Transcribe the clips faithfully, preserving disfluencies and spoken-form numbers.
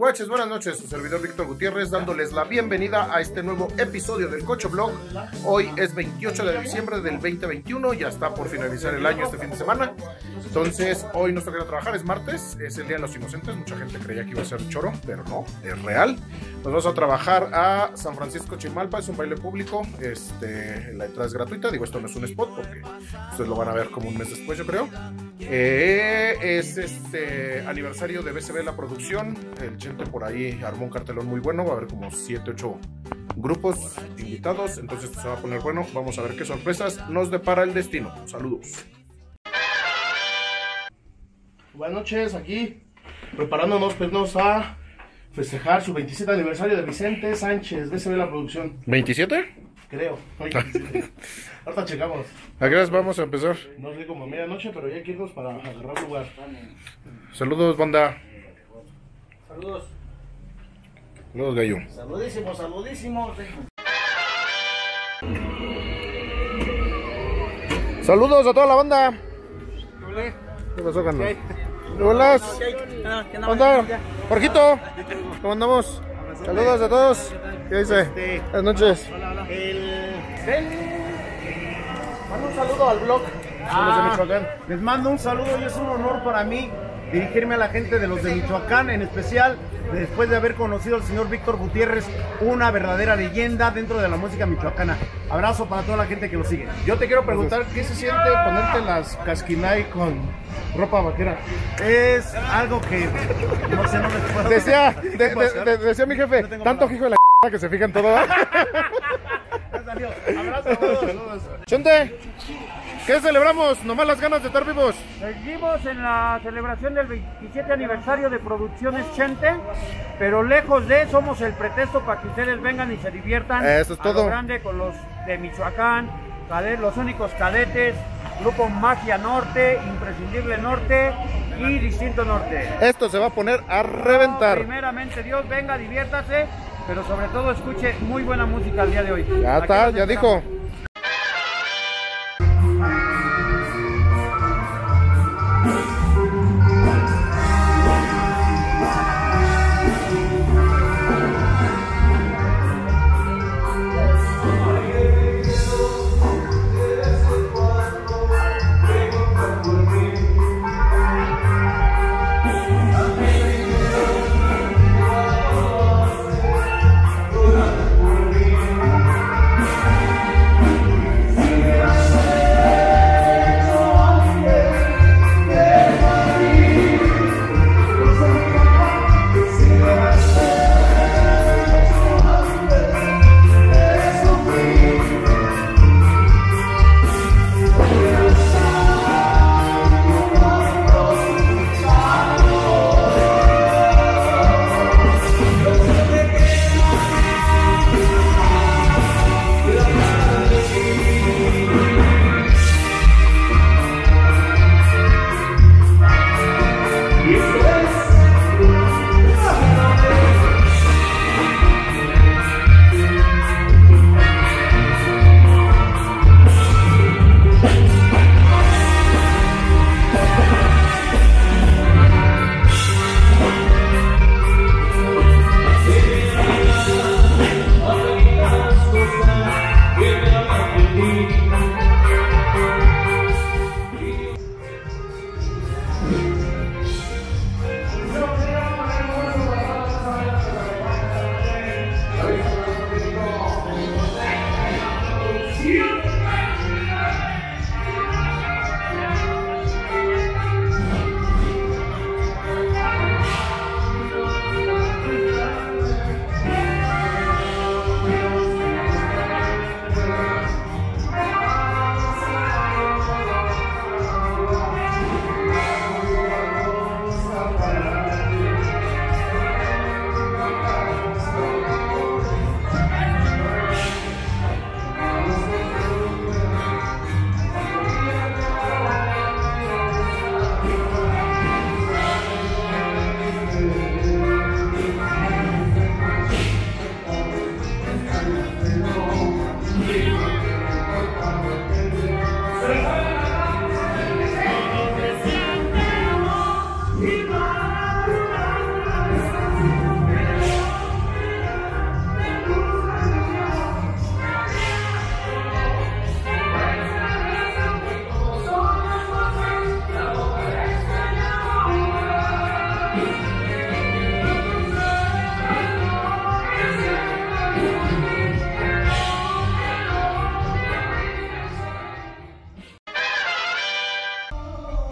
Guaches, buenas noches, su servidor Víctor Gutiérrez dándoles la bienvenida a este nuevo episodio del Cocho Blog. Hoy es veintiocho de diciembre del veinte veintiuno, ya está por finalizar el año este fin de semana. Entonces hoy nos toca ir a trabajar, es martes, es el Día de los Inocentes. Mucha gente creía que iba a ser choro, pero no, es real. Nos vamos a trabajar a San Francisco Chimalpa, es un baile público, este, la entrada es gratuita. Digo, esto no es un spot porque ustedes lo van a ver como un mes después, yo creo. Eh, es este aniversario de B C B La Producción. El Chente por ahí armó un cartelón muy bueno, va a haber como siete, ocho grupos invitados, entonces esto se va a poner bueno. Vamos a ver qué sorpresas nos depara el destino. Saludos. Buenas noches, aquí preparándonos pues, nos a festejar su veintisiete aniversario de Vicente Sánchez, B C B La Producción. ¿veintisiete? Creo. Ahorita checamos. ¿A qué horas vamos a empezar? No sé, como a medianoche, pero ya hay que irnos para agarrar lugar. Saludos, banda. Saludos. Saludos, gallo. Saludísimos, saludísimos. Saludos a toda la banda. ¿Qué? ¿Qué pasó, Cano? ¿Qué? Hola. ¿Qué ¿Cómo andamos? Jorgito, ¿cómo andamos? Saludos a todos. ¿Qué dice? Este... Buenas noches. Hola, hola. El... Ven. Mando un saludo al blog. Ah, de Michoacán. Les mando un saludo y es un honor para mí dirigirme a la gente de los de Michoacán, en especial después de haber conocido al señor Víctor Gutiérrez, una verdadera leyenda dentro de la música michoacana. Abrazo para toda la gente que lo sigue. Yo te quiero preguntar, ¿qué se siente ponerte las casquinay con ropa vaquera? Es algo que no sé, no les puedo Decía, de, de, de, decía mi jefe, no tanto hijo de la que se fijan todo. Abrazo a todos. Chente, ¿qué celebramos? Nomás las ganas de estar vivos. Seguimos en la celebración del veintisiete aniversario de Producciones Chente, pero lejos de, somos el pretexto para que ustedes vengan y se diviertan. Eso es todo. A lo grande con los de Michoacán, los únicos cadetes, Grupo Magia Norte, Imprescindible Norte y Distinto Norte. Esto se va a poner a reventar. No, primeramente Dios, venga, diviértase, pero sobre todo escuche muy buena música el día de hoy. Ya está, ya dijo.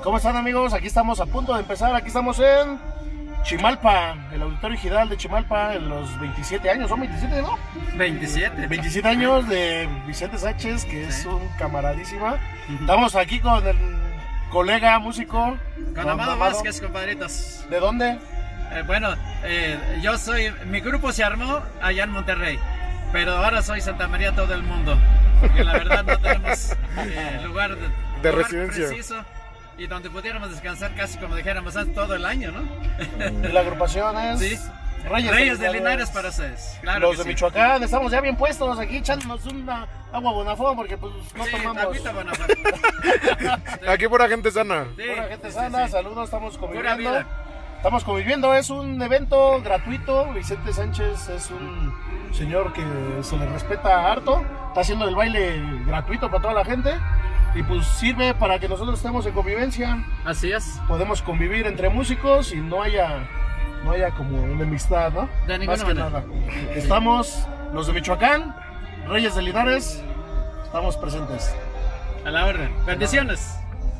¿Cómo están, amigos? Aquí estamos a punto de empezar. Aquí estamos en Chimalpa, el Auditorio Gidal de Chimalpa, en los veintisiete años. ¿Son veintisiete, no? veintisiete. veintisiete años de Vicente Sánchez, que es un camaradísima. Estamos aquí con el colega músico. Con Amado Vázquez, compadritos. ¿De dónde? Eh, bueno, eh, yo soy, mi grupo se armó allá en Monterrey, pero ahora soy Santa María todo el mundo, porque la verdad no tenemos eh, lugar de, de lugar residencia preciso y donde pudiéramos descansar casi como dijéramos todo el año, ¿no? La agrupación es sí. Reyes, Reyes de, de Linares para ustedes, claro. Los que de sí. Michoacán, estamos ya bien puestos aquí echándonos una agua Bonafón porque pues no Sí, tomamos. agüita Bonafón. Aquí pura gente sana. Sí, pura gente sí, sana, sí. saludos, estamos Pura conviviendo. vida. Estamos conviviendo, es un evento gratuito. Vicente Sánchez es un señor que se le respeta harto. Está haciendo el baile gratuito para toda la gente. Y pues sirve para que nosotros estemos en convivencia. Así es. Podemos convivir entre músicos y no haya, no haya como enemistad, ¿no? De ninguna Más que manera. nada. Estamos los de Michoacán, Reyes de Linares, estamos presentes. A la orden. Bendiciones.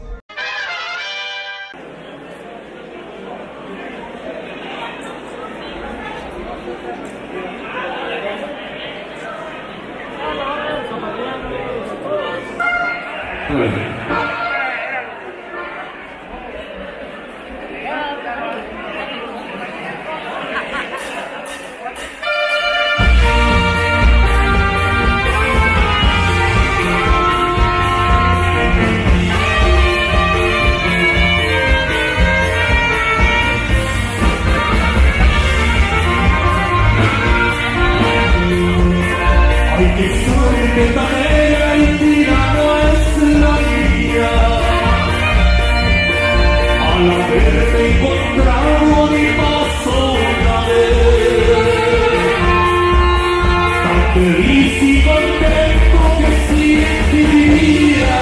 Ay, qué suerte tan negra y tirano es la mía, al haberme encontrado mi paso una vez, tan feliz y contento que siempre vivía,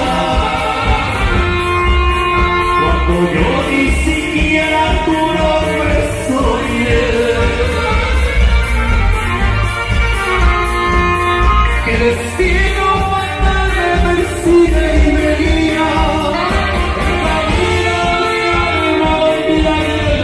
cuando yo ni siquiera tu nombre soñé. El destino fatal me persigue y me guía, el camino de alma y la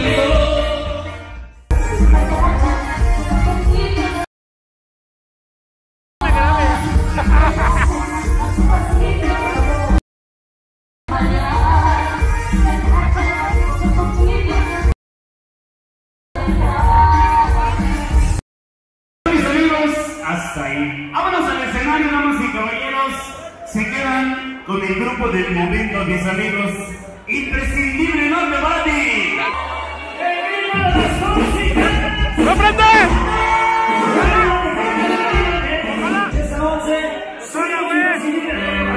Mis amigos, hasta ahí. Vámonos al escenario, damas y caballeros. Se quedan con el grupo del momento, mis amigos. Imprescindible, no me vale. ¡No prende! Esa noche, soy imprescindible.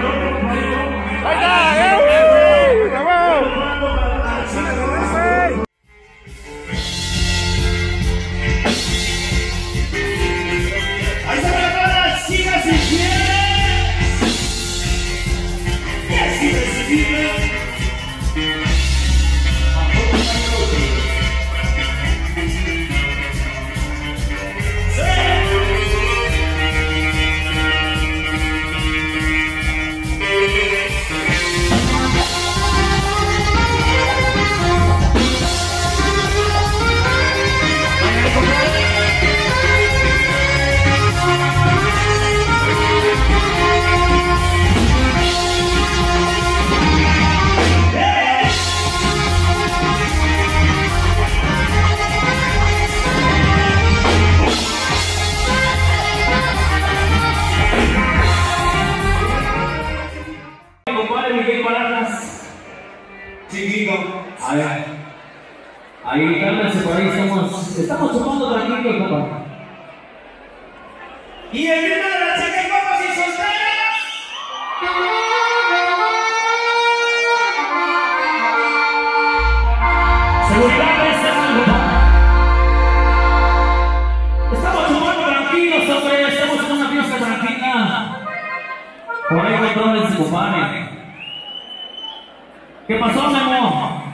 Ahí está la cara, siga si quiere. Es imprescindible. Compadre Miguel Barajas. Chiquito. A ver. Ahí, cálmense por ahí, estamos, estamos tomando tranquilos, compa. Y el grito de la chica y copas y solteras. Seguridad, presta, compa. Estamos tomando tranquilos, hombre, estamos en una fiesta tranquila. Por ahí contrólense, compadre. ¿Qué pasó, Memo?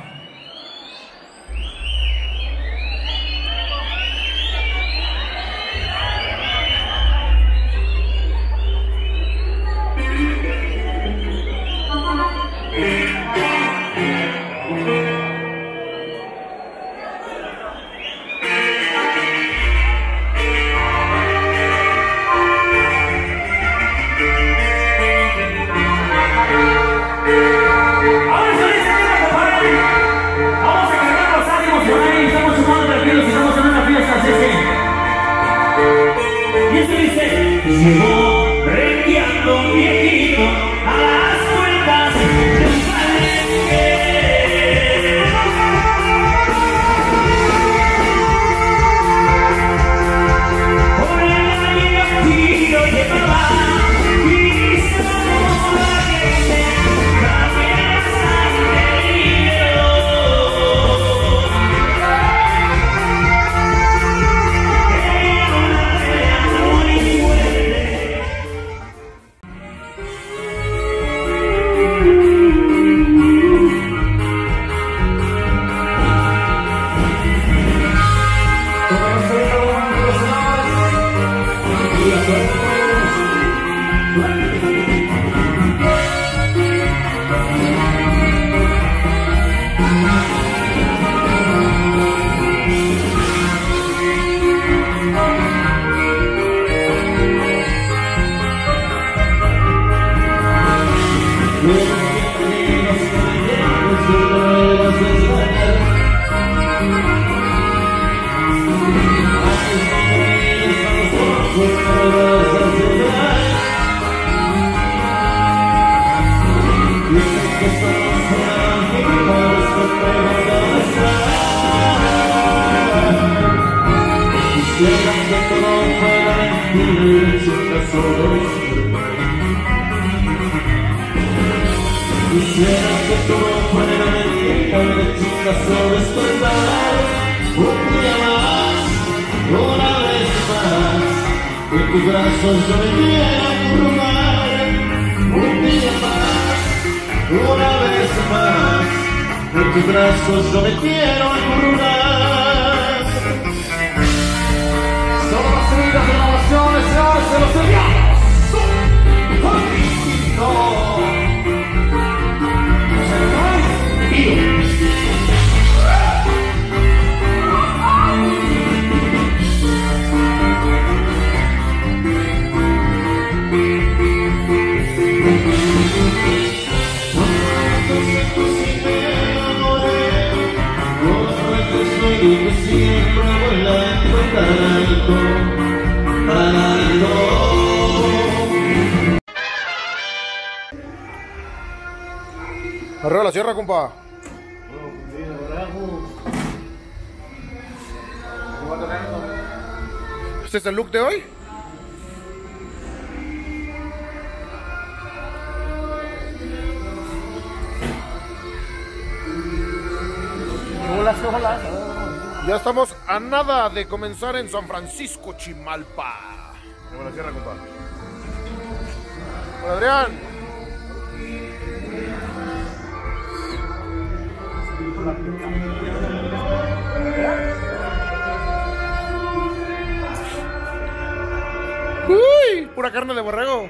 dice, llegó rengueando viejito a las puertas del palenque. Por el aire lo llevaba y se enamoró la gente, también la sangre liberó. Era una pelea muy fuerte. Quisiera que todo fuera mentira, una chica solo despertar. Un día más, una vez más, en tus brazos yo me quiero acurrucar. Un día más, una vez más, en tus brazos yo me quiero acurrucar. Son las heridas de la nación, señores, se los enviamos. ¡No! Siempre volando tan alto, tan alto. Arriba la sierra, compa. ¿Este es el look de hoy? Hola, hola. Ya estamos a nada de comenzar en San Francisco, Chimalpa. Arriba la sierra, compa. Hola, Adrián. Uy, pura carne de borrego.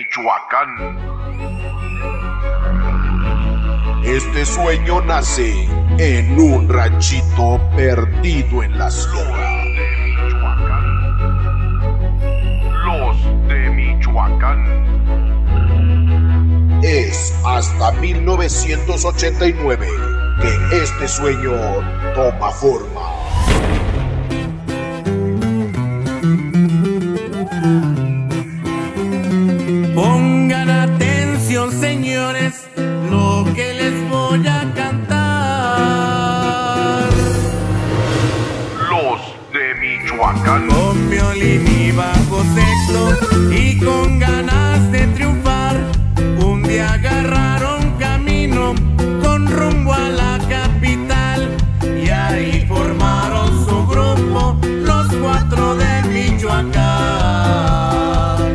Michoacán. Este sueño nace en un ranchito perdido en la sierra. Los de Michoacán. Es hasta mil novecientos ochenta y nueve que este sueño toma forma. Pongan atención, señores, lo que les voy a cantar. Los de Michoacán. Con violín y bajo sexto y con ganas de triunfar, un día agarraron camino con rumbo a la capital y ahí formaron su grupo, los cuatro de Michoacán.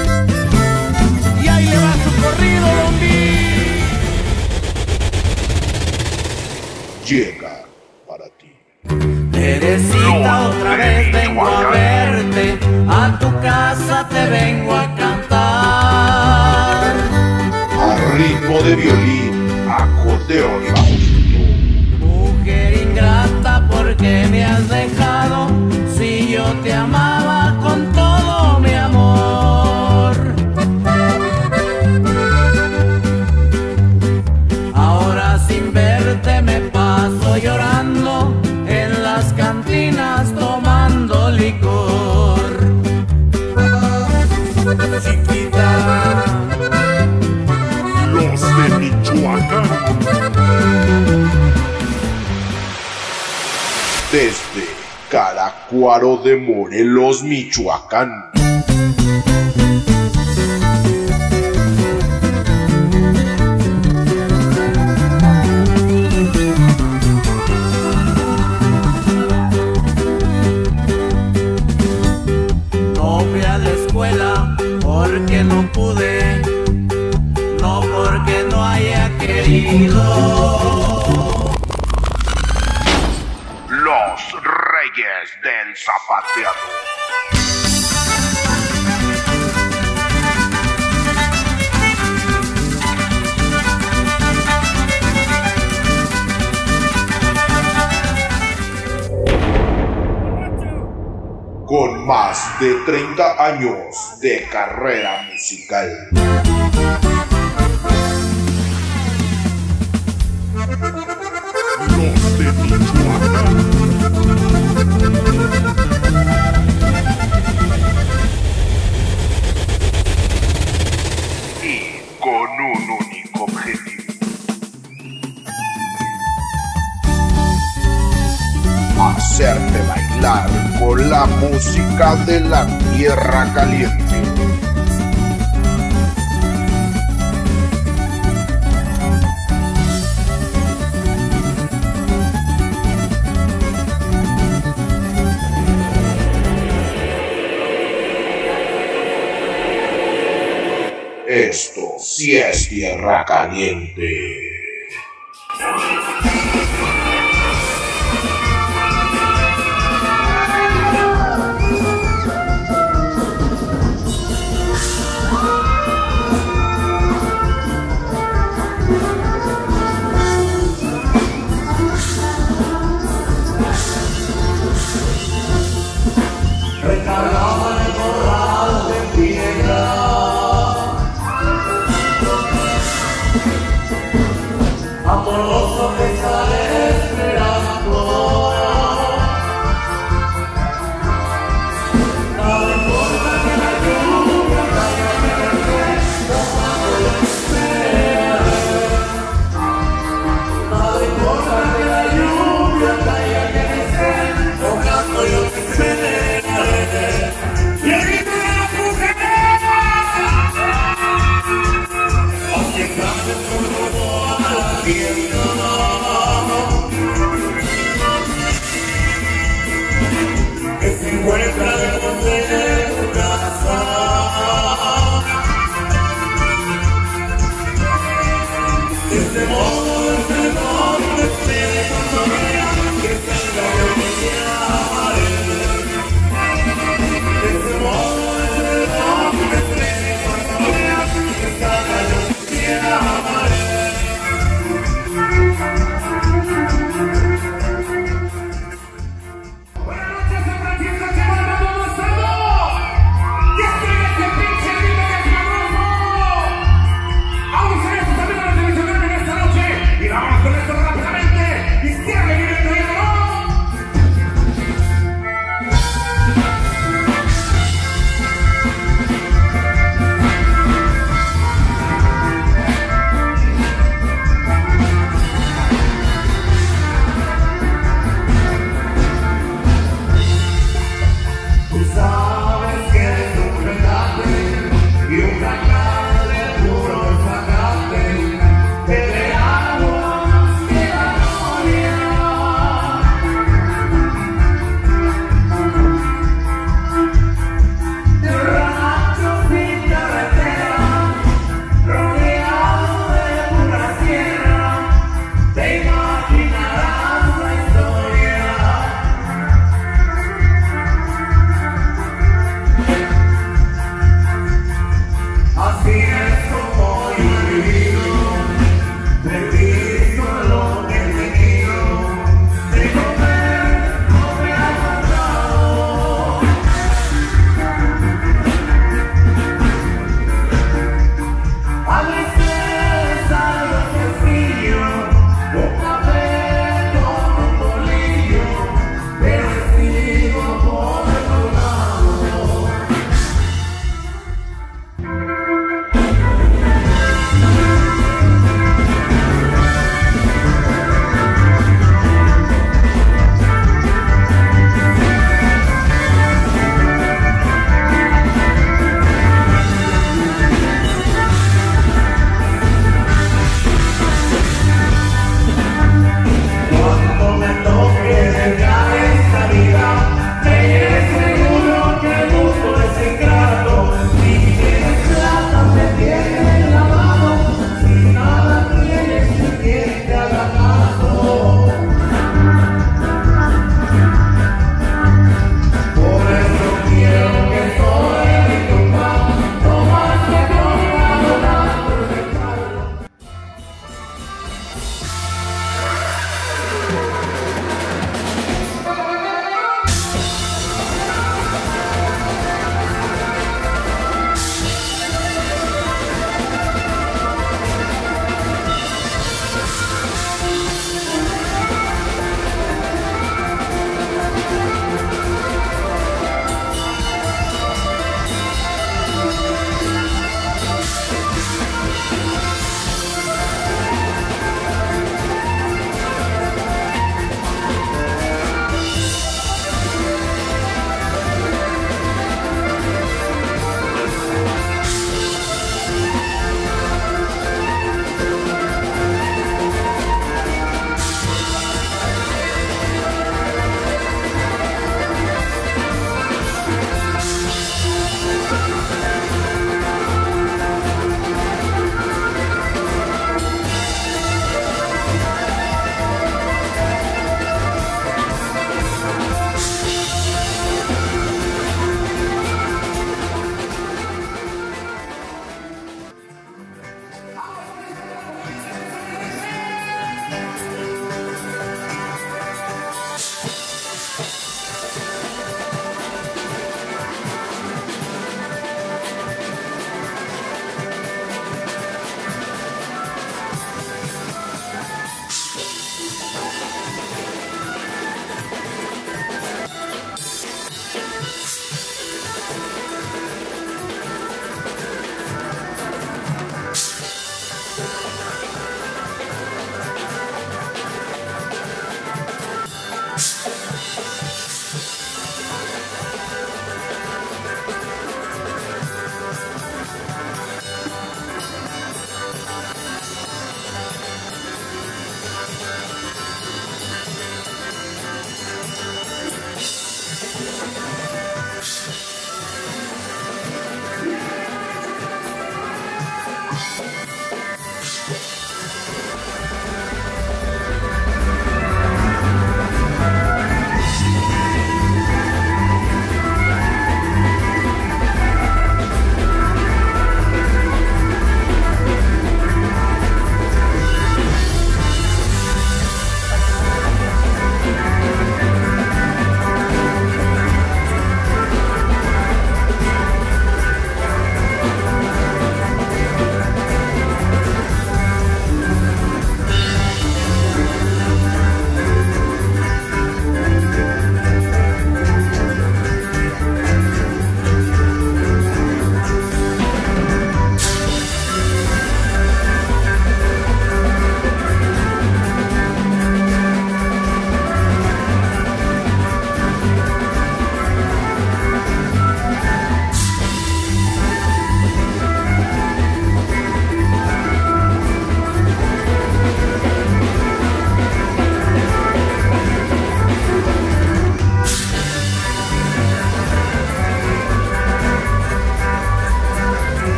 Y ahí le va su corrido, Don Vic. Llega para ti. Teresita, otra vez vengo a verte, a tu casa te vengo a cantar. A ritmo de violín, acordeón y bajo. Mujer ingrata, ¿por qué me has dejado? Si yo te amaba con todo mi amor. Ahora sin verte me paso llorando en las cantinas tomando licor. Chiquita, Los de Michoacán. Desde Caracuaro de Morelos, Michoacán. no fui a la escuela porque no pude, no porque no haya querido. Los Reyes del Zapateado. Con más de treinta años de carrera musical. Los de Michoacán. Y con un único objetivo. Hacerte bailar con la música de la tierra caliente. Esto sí es tierra caliente. Recargaba el corral de piedra,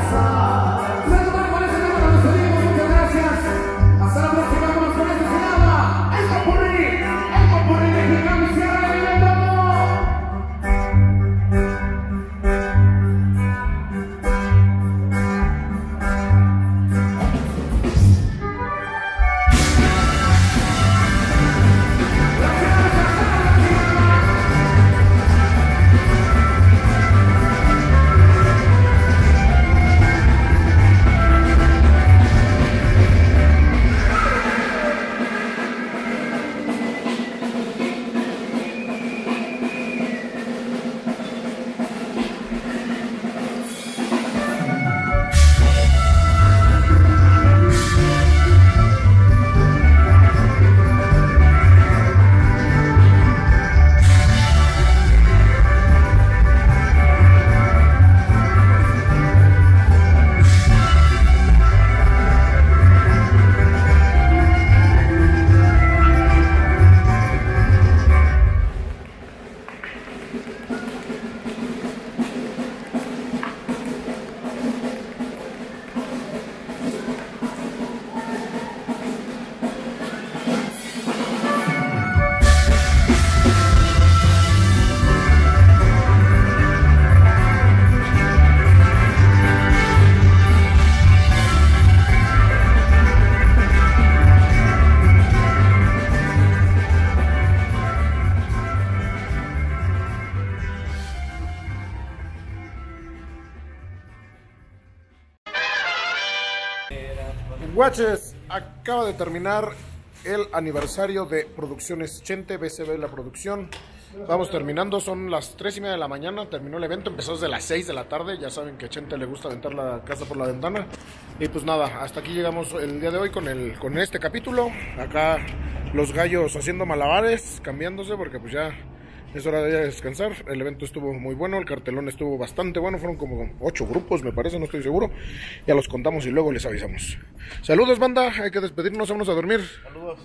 Guaches, acaba de terminar el aniversario de Producciones Chente, B C B la producción. Vamos terminando, son las tres y media de la mañana, terminó el evento, empezó desde las seis de la tarde, ya saben que a Chente le gusta aventar la casa por la ventana. Y pues nada, hasta aquí llegamos el día de hoy con, el, con este capítulo. Acá los gallos haciendo malabares, cambiándose porque pues ya es hora de descansar. El evento estuvo muy bueno, el cartelón estuvo bastante bueno, fueron como ocho grupos me parece, no estoy seguro. Ya los contamos y luego les avisamos. Saludos banda, hay que despedirnos, vámonos a dormir. Saludos.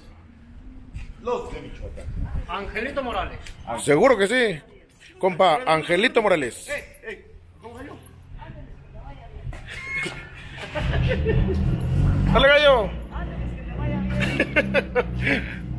Los de Michoacán. Angelito Morales. Seguro que sí, compa Angelito Morales. Ey, ey, ¿cómo gallo? Dale gallo.